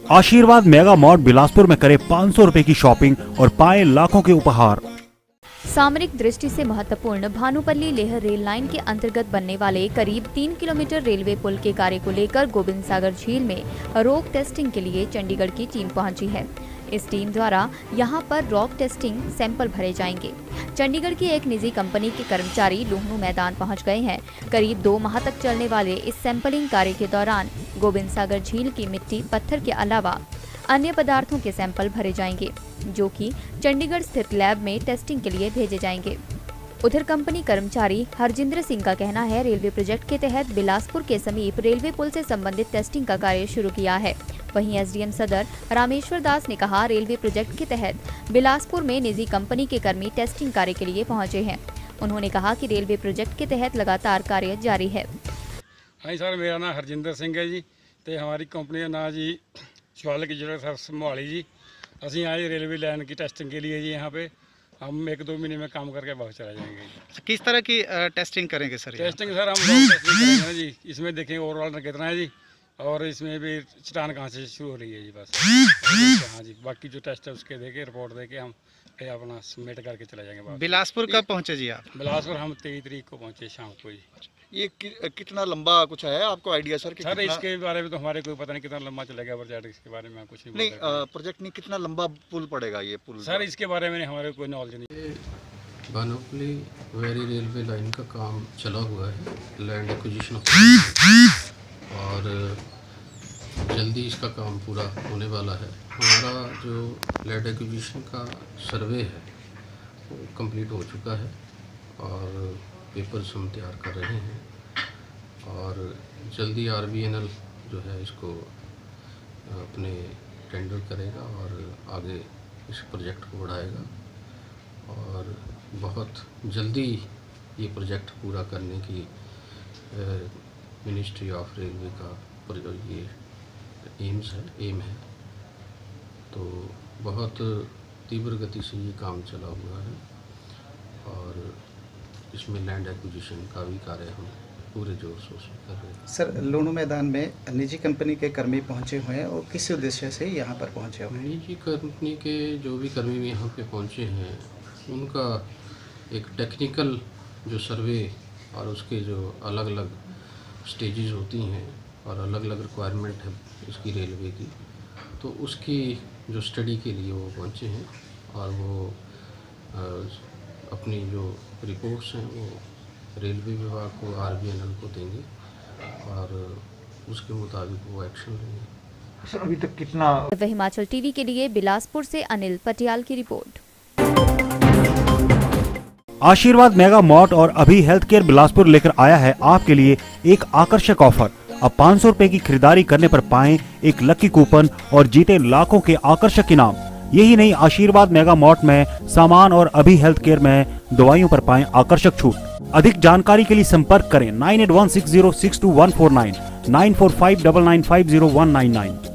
आशीर्वाद मेगा मॉर्ट बिलासपुर में करे 500 रुपए की शॉपिंग और पाए लाखों के उपहार। सामरिक दृष्टि से महत्वपूर्ण भानुपल्ली लेह रेल लाइन के अंतर्गत बनने वाले करीब 3 किलोमीटर रेलवे पुल के कार्य को लेकर गोविंद सागर झील में रॉक टेस्टिंग के लिए चंडीगढ़ की टीम पहुंची है। इस टीम द्वारा यहां पर रॉक टेस्टिंग सैंपल भरे जाएंगे। चंडीगढ़ की एक निजी कंपनी के कर्मचारी लुहणू मैदान पहुंच गए हैं। करीब 2 माह तक चलने वाले इस सैंपलिंग कार्य के दौरान गोविंद सागर झील की मिट्टी, पत्थर के अलावा अन्य पदार्थों के सैंपल भरे जाएंगे, जो कि चंडीगढ़ स्थित लैब में टेस्टिंग के लिए भेजे जाएंगे। उधर कंपनी कर्मचारी हरजिंदर सिंह का कहना है, रेलवे प्रोजेक्ट के तहत बिलासपुर के समीप रेलवे पुल से संबंधित टेस्टिंग का कार्य शुरू किया है। वहीं एसडीएम सदर रामेश्वर दास ने कहा, रेलवे प्रोजेक्ट के तहत बिलासपुर में निजी कंपनी के कर्मी टेस्टिंग कार्य के लिए पहुंचे हैं। उन्होंने कहा कि रेलवे प्रोजेक्ट के तहत लगातार कार्य जारी है। हाँ सर, मेरा नाम हरजिंदर सिंह है जी, तो हमारी कंपनी का नाम जी शिवालिक सर्विस मोहाली जी। असी आए रेलवे लाइन की टेस्टिंग के लिए जी। यहाँ पे हम 1-2 महीने में काम करके वापस चला जाएंगे। किस तरह की टेस्टिंग करेंगे सर? टेस्टिंग सर हम टेस्टिंग करेंगे जी। इसमें देखेंगे ओवरऑल कितना है जी, और इसमें भी चट्टान कहाँ से शुरू हो रही है जी, बस। हाँ जी, बाकी जो टेस्ट है उसके देके रिपोर्ट देके हम अपना सबमिट करके चले जाएंगे। बिलासपुर कब पहुँचे जी आप? बिलासपुर हम 23 तारीख को पहुँचे शाम को जी। ये कितना लंबा कुछ है आपको आइडिया सर? सर इसके बारे में तो हमारे कोई पता नहीं कितना लंबा चलेगा प्रोजेक्ट, इसके बारे में कुछ नहीं प्रोजेक्ट नहीं, कितना लंबा पुल पड़ेगा ये पुल? सर इसके बारे में हमारे कोई नॉलेज नहीं। भानुपल्ली वेरी रेलवे लाइन का काम चला हुआ है, लैंड एक्विजिशन, और जल्दी इसका काम पूरा होने वाला है। हमारा जो लैंड एक्विजिशन का सर्वे है वो कंप्लीट हो चुका है और पेपर्स हम तैयार कर रहे हैं, और जल्दी आरबीएनएल जो है इसको अपने टेंडर करेगा और आगे इस प्रोजेक्ट को बढ़ाएगा, और बहुत जल्दी ये प्रोजेक्ट पूरा करने की मिनिस्ट्री ऑफ रेलवे का ये एम है। तो बहुत तीव्र गति से ये काम चला हुआ है और इसमें लैंड एक्विजिशन का भी कार्य हम पूरे जोर शोर से कर रहे हैं। सर, लुहणू मैदान में निजी कंपनी के कर्मी पहुंचे हुए हैं और किस उद्देश्य से यहाँ पर पहुंचे हुए हैं? निजी कंपनी के जो भी कर्मी यहाँ पे पहुंचे हैं उनका एक टेक्निकल जो सर्वे और उसके जो अलग अलग स्टेजेस होती हैं और अलग अलग रिक्वायरमेंट है इसकी रेलवे की, तो उसकी जो स्टडी के लिए वो पहुंचे हैं, और वो अपनी जो रिपोर्ट्स हैं वो रेलवे विभाग को, आरबीएनएल को देंगे और उसके मुताबिक वो एक्शन लेंगे। सर अभी तक कितना? हिमाचल टीवी के लिए बिलासपुर से अनिल पटियाल की रिपोर्ट। आशीर्वाद मेगा मॉर्ट और अभी हेल्थ केयर बिलासपुर लेकर आया है आपके लिए एक आकर्षक ऑफर। अब 500 रुपए की खरीदारी करने पर पाएं एक लकी कूपन और जीते लाखों के आकर्षक इनाम। यही नहीं, आशीर्वाद मेगा मॉर्ट में सामान और अभी हेल्थ केयर में दवाइयों पर पाएं आकर्षक छूट। अधिक जानकारी के लिए संपर्क करें 9816062149 9459950199।